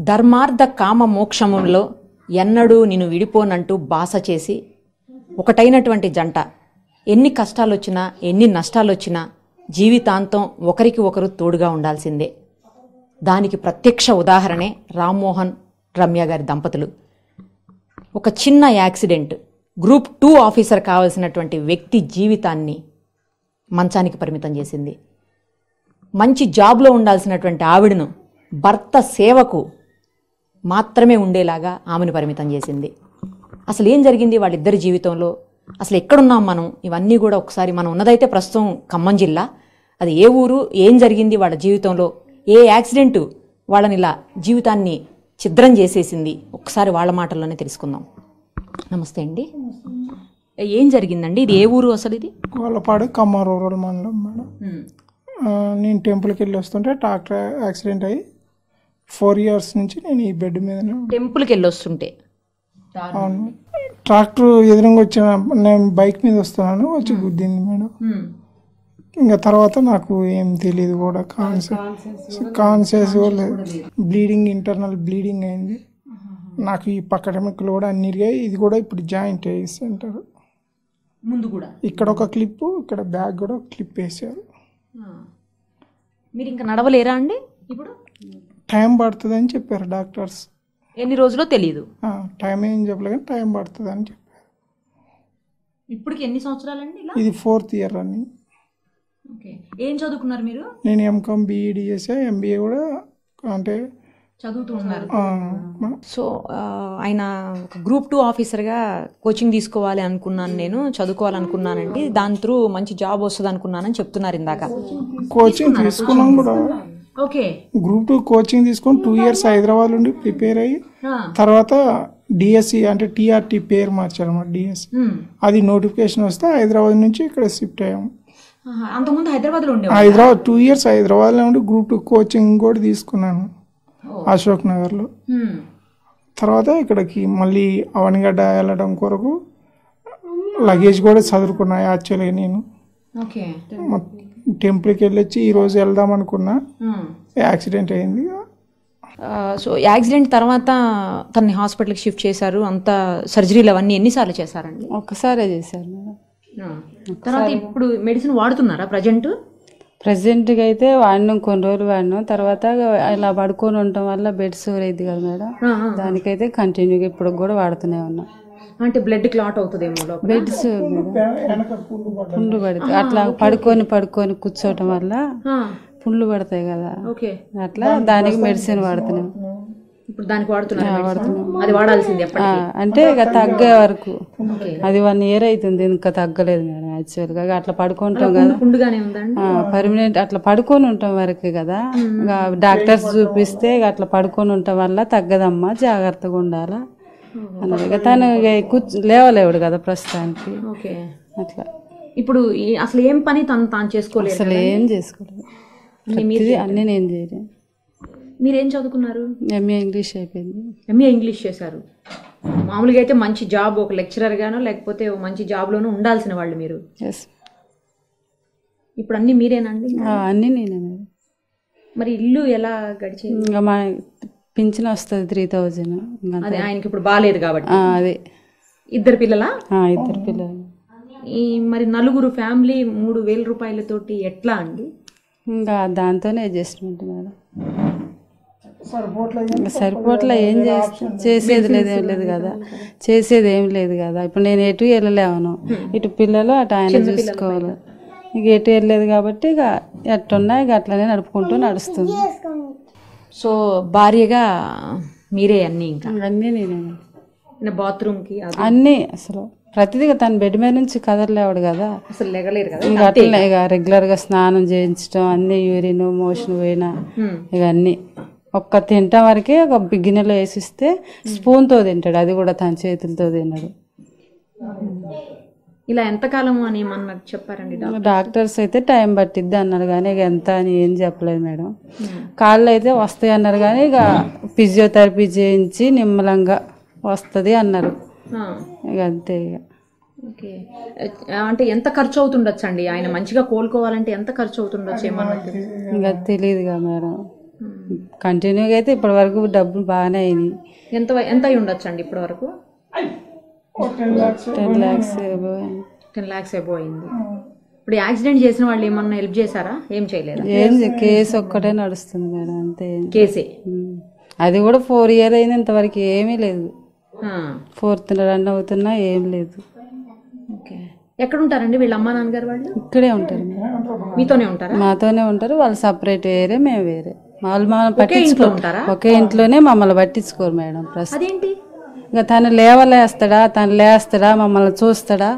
ధర్మార్థ కామ మోక్షములో ఎన్నడూ నిన్ను విడిపోనంటూ బాస చేసి ఒకటైనటువంటి జంట ఎన్ని కష్టాలొచ్చినా ఎన్ని నష్టాలొచ్చినా జీవితాంతం ఒకరికి ఒకరు తోడుగా ఉండాల్సిందే. దానికి ప్రత్యక్ష ఉదాహరణే రామ్మోహన్ రమ్య గారి దంపతులు. ఒక చిన్న యాక్సిడెంట్ గ్రూప్ 2 ఆఫీసర్ కావాల్సినటువంటి వ్యక్తి జీవితాన్ని మంచానికి పరిమితం చేసింది. మంచి జాబ్లో ఉండాల్సినటువంటి ఆవిడను భర్త సేవకు మాత్రమే ఉండేలాగా ఆమెను పరిమితం చేసింది. అసలు ఏం జరిగింది వాళ్ళిద్దరి జీవితంలో, అసలు ఎక్కడున్నాం మనం, ఇవన్నీ కూడా ఒకసారి మనం ఉన్నదైతే ప్రస్తుతం ఖమ్మం జిల్లా, అది ఏ ఊరు, ఏం జరిగింది వాళ్ళ జీవితంలో, ఏ యాక్సిడెంటు వాళ్ళని ఇలా జీవితాన్ని ఛిద్రం చేసేసింది, ఒకసారి వాళ్ళ మాటల్లోనే తెలుసుకుందాం. నమస్తే అండి. ఏం జరిగిందండి? ఇది ఏ ఊరు అసలు? ఇది కోళ్ళపాడు ఖమ్మం రూరల్ మండలం మేడం. నేను టెంపుల్కి వెళ్ళి వస్తుంటే ట్రాక్టర్ యాక్సిడెంట్ అయ్యి 4 years నుంచి నేను ఈ బెడ్ మీద. టెంపుల్కి వెళ్ళి వస్తుంటే అవును, ట్రాక్టర్ ఎదురుగా వచ్చిన, నేను బైక్ మీద వస్తున్నాను, వచ్చి గుద్దింది మేడం. ఇంకా తర్వాత నాకు ఏం తెలియదు కూడా, కాన్షియస్ లేదు. బ్లీడింగ్, ఇంటర్నల్ బ్లీడింగ్ అయింది నాకు. ఈ పక్కటెముకలు కూడా అన్ని ఇరిగాయి. ఇది కూడా ఇప్పుడు జాయింట్ వేసి అంటారు. ముందు కూడా ఇక్కడ ఒక క్లిప్, ఇక్కడ బ్యాక్ కూడా ఒక క్లిప్ వేసారు. మీరు ఇంకా నడవలేరా అండి? ఇప్పుడు టైం పడుతుంది అని చెప్పారు డాక్టర్స్. ఎన్ని రోజులో తెలియదు, టైం ఏం చెప్పలేదు కానీ టైం పడుతుంది అని చెప్పారు. ఇప్పటికి ఎన్ని సంవత్సరాలండి? ఇది 4th year అని. ఓకే, ఏం చదువుకున్నారు మీరు? నేను ఎంకామ్ బీఈడి చేసా, ఎంబీఏ కూడా అంటే చదువుతూ ఉన్నారు. సో ఆయన ఒక గ్రూప్ 2 ఆఫీసర్గా కోచింగ్ తీసుకోవాలి అనుకున్నాను, నేను చదువుకోవాలనుకున్నానండి, దాని త్రూ మంచి జాబ్ వస్తుంది అనుకున్నానని చెప్తున్నారు ఇందాక. కోచింగ్ తీసుకున్నాం కూడా. ఓకే, గ్రూప్ 2 కోచింగ్ తీసుకొని 2 years హైదరాబాద్ నుండి ప్రిపేర్ అయ్యి తర్వాత డిఎస్సి అంటే టీఆర్టీ పేరు మార్చారన్నమాట. డిఎస్సి అది నోటిఫికేషన్ వస్తే హైదరాబాద్ నుంచి ఇక్కడ షిఫ్ట్ అయ్యాము. అంతకుముందు హైదరాబాద్లో ఉండే హైదరాబాద్ 2 years హైదరాబాద్లో ఉండి గ్రూప్ 2 కోచింగ్ కూడా తీసుకున్నాను అశోక్ నగర్లో. తర్వాత ఇక్కడికి మళ్ళీ అవనిగడ్డ వెళ్ళడం కొరకు లగేజ్ కూడా చదువుకున్నా. యాక్చువల్గా నేను టెంపుల్కి వెళ్ళొచ్చి ఈరోజు వెళ్దాం అనుకున్నా, యాక్సిడెంట్ అయింది. సో యాక్సిడెంట్ తర్వాత తనని హాస్పిటల్కి షిఫ్ట్ చేశారు. అంతా సర్జరీలు అవన్నీ ఎన్నిసార్లు చేశారండి? ఒక్కసారే చేశారు. తర్వాత ఇప్పుడు మెడిసిన్ వాడుతున్నారా ప్రజెంట్గా? అయితే వాడినాం, కొన్ని రోజులు వాడినాం. తర్వాత ఇలా పడుకొని ఉండటం వల్ల బెడ్ సోర్ అయింది కదా మేడం, దానికైతే కంటిన్యూగా ఇప్పుడు కూడా వాడుతూనే ఉన్నాం. అంటే బ్లడ్ క్లాట్ అవుతుందేమో, బెడ్ సోర్ పుండ్లు పడుతుంది. అట్లా పడుకొని కూర్చోవటం వల్ల పుండ్లు పడతాయి కదా, అట్లా దానికి మెడిసిన్ వాడుతున్నాం. ఇప్పుడు దానికి వాడుతున్నాం. అది వాడాల్సింది అంటే ఇక తగ్గే వరకు. అది 1 year అవుతుంది, ఇంకా తగ్గలేదు మేడం. యాక్చువల్గా అట్లా పడుకుంటాం కదా, పర్మనెంట్ అట్లా పడుకొని ఉంటాం వరకే కదా. డాక్టర్స్ చూపిస్తే అట్లా పడుకొని ఉండటం వల్ల తగ్గదమ్మా, జాగ్రత్తగా ఉండాలా అన్నది. ఇక తను లేవలేవుడు కదా ప్రస్తుతానికి. అట్లా ఇప్పుడు అసలు ఏం పని తాను చేసుకోలేదు, అసలు ఏం చేసుకోలేదు. అన్నీ నేను చేయలేదు. మీరేం చదువుకున్నారు? ఎంఏ ఇంగ్లీష్ అయిపోయింది. ఎంఏ ఇంగ్లీష్ చేశారు. మామూలుగా అయితే మంచి జాబ్, ఒక లెక్చరర్ గానో లేకపోతే మంచి జాబ్లోనూ ఉండాల్సిన వాళ్ళు మీరు. ఇప్పుడు అన్నీ మీరేనండి? అన్నీ నేనే. మరి ఇల్లు ఎలా గడిచింది? ఇంకా మా పింఛన్ వస్తుంది 3000. అదే ఆయనకి ఇప్పుడు బాగాలేదు కాబట్టి. అదే. 2 పిల్లలా? 2 పిల్లలు. ఈ మరి 4 ఫ్యామిలీ 3000 రూపాయలతోటి ఎట్లా అండి? ఇంకా దాంతోనే అడ్జస్ట్మెంట్ మేడం. సరిపోట్లా ఏం చేసేది లేదు కదా, చేసేది ఏం లేదు కదా. ఇప్పుడు నేను ఎటు వెళ్ళలేను, ఇటు పిల్లలు అటు ఆయన చూసుకోవాలి. ఇక ఎటు వెళ్ళలేదు కాబట్టి ఇక ఎట్టున్నా ఇక అట్లనే నడుస్తుంది. సో భార్యగా మీరే అన్నీ? ఇంకా అన్నీ నేనే. బాత్రూమ్కి అన్నీ అసలు ప్రతిదీ. తన బెడ్ మీద నుంచి కదలలేవాడు కదా, అసలు లెగలేరు కదా. ఇక అట్లనే ఇక రెగ్యులర్గా స్నానం చేయించడం, అన్నీ యూరిన్ మోషన్ పోయినా ఇక అన్నీ. ఒక్క తింటా వరకే ఒక గిన్నెలో వేసిస్తే స్పూన్తో తింటాడు, అది కూడా తన చేతులతో తిన్నాడు. ఇలా ఎంతకాలం అని ఏమన్నా చెప్పారండి డాక్టర్స్? అయితే టైం పట్టిద్ది అన్నారు కానీ ఇక ఎంత అని ఏం చెప్పలేదు మేడం. కాళ్ళు అయితే వస్తాయి అన్నారు కానీ ఇక ఫిజియోథెరపీ చేయించి నిమ్మలంగా వస్తుంది అన్నారు. ఇక అంతే. ఇక ఓకే, అంటే ఎంత ఖర్చు అవుతుండొచ్చు అండి? ఆయన మంచిగా కోలుకోవాలంటే ఎంత ఖర్చు అవుతుండొచ్చు ఏమన్నా? ఇంకా తెలియదుగా మేడం. కంటిన్యూగా అయితే ఇప్పటి వరకు డబ్బులు బాగానే అయినాయి. ఎంత అయి ఉండొచ్చు అండి ఇప్పటి వరకు? 10 lakhs 10 lakhs ఎబో అయింది. ఇప్పుడు యాక్సిడెంట్ చేసిన వాళ్ళు ఏమన్నా హెల్ప్ చేశారా? ఏం చేయలేదా? ఏం కేసు ఒక్కటే నడుస్తుంది మేడం, అంతే. కేసే? అది కూడా 4 years అయింది, ఇంతవరకు ఏమీ లేదు. ఆ. 4th రన్ అవుతున్నా ఏం లేదు. ఓకే. ఎక్కడ ఉంటారండి వీళ్ళ అమ్మా నాన్నగారు? వాళ్ళు ఇక్కడే ఉంటారు మేడం. మీతోనే ఉంటారా? మాతోనే ఉంటారు. వాళ్ళు సపరేట్ వేరే, మేము వేరే. వాళ్ళు మమ్మల్ని ఇంట్లో పట్టించుకోరు. ఉంటారా? ఒకే ఇంట్లోనే మమ్మల్ని పట్టించుకోరు మేడం ప్రస్తుతం. అదేంటి? ఇంకా తను లేవలేస్తాడా, తను లేస్తాడా, మమ్మల్ని చూస్తాడా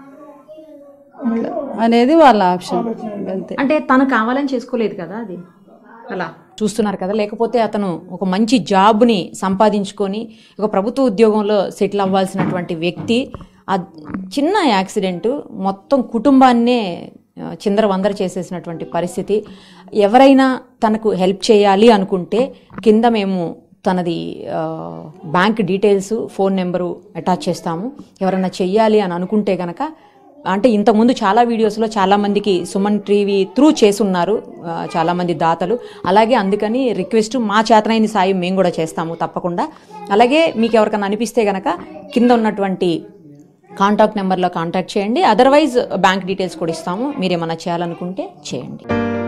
అనేది వాళ్ళ ఆప్షన్, అంతే. అంటే తను కావాలని చేసుకోలేదు కదా అది, అలా చూస్తున్నారు కదా. లేకపోతే అతను ఒక మంచి జాబ్ని సంపాదించుకొని ఒక ప్రభుత్వ ఉద్యోగంలో సెటిల్ అవ్వాల్సినటువంటి వ్యక్తి ఆ చిన్న యాక్సిడెంట్ మొత్తం కుటుంబాన్నే చిందరవందర చేసేసినటువంటి పరిస్థితి. ఎవరైనా తనకు హెల్ప్ చేయాలి అనుకుంటే కింద మేము తనది bank details, phone number attach చేస్తాము. ఎవరైనా చెయ్యాలి అని అనుకుంటే కనుక, అంటే ఇంతకుముందు చాలా వీడియోస్లో చాలామందికి సుమన్ టీవీ త్రూ చేసున్నారు చాలామంది దాతలు. అలాగే అందుకని రిక్వెస్ట్, మా చేతనైన సాయం మేము కూడా చేస్తాము తప్పకుండా. అలాగే మీకు ఎవరికైనా అనిపిస్తే కనుక కింద ఉన్నటువంటి కాంటాక్ట్ నెంబర్లో కాంటాక్ట్ చేయండి. అదర్వైజ్ బ్యాంక్ డీటెయిల్స్ కూడా ఇస్తాము. మీరేమన్నా చేయాలనుకుంటే చేయండి.